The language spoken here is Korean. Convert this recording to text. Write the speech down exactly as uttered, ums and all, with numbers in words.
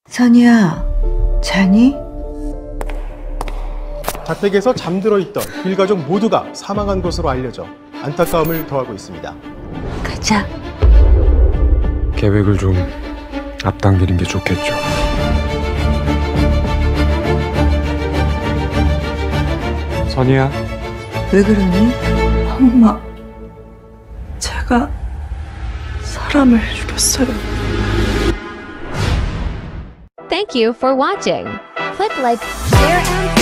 선이야, 자니? 자택에서 잠들어 있던 일가족 모두가 사망한 것으로 알려져 안타까움을 더하고 있습니다. 가자. 계획을 좀 앞당기는 게 좋겠죠. 선이야. 왜 그러니? 엄마, 제가 사람을 죽였어요. Thank you for watching. Click like, share, and